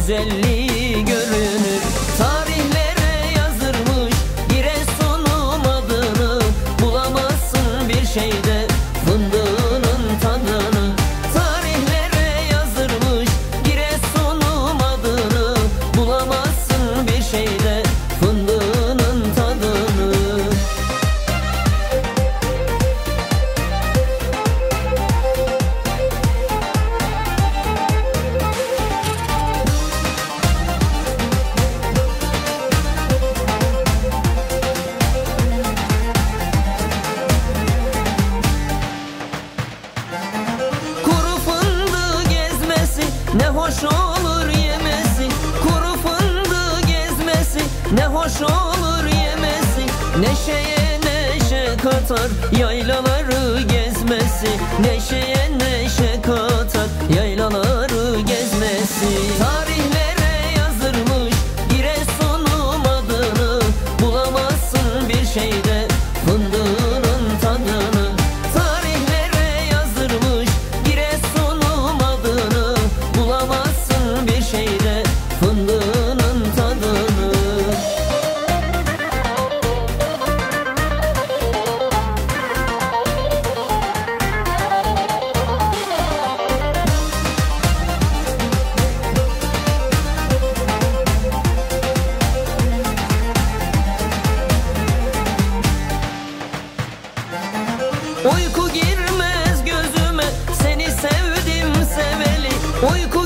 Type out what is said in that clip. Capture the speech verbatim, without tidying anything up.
güzelliği görünür. Tarihlere yazılmış Giresun'um adını, bulamazsın bir şeyde fındığının tadını. Tarihlere yazılmış Giresun'um adını, bulamazsın bir şeyde fındığının tadını. Ne hoş olur yemesi, kuru fındığı gezmesi, ne hoş olur yemesi. Neşeye neşe katar yaylaları gezmesi, neşeye neşe katar yaylaları gezmesi. Tarihlere yazılmış Giresun'um adını, bulamazsın bir şeyde fındığının tadını. Tarihlere yazılmış Giresun'um adını, bulamazsın bir şeyde fındığının tadını. Uyku girmez gözüme, seni sevdim seveli. Uyku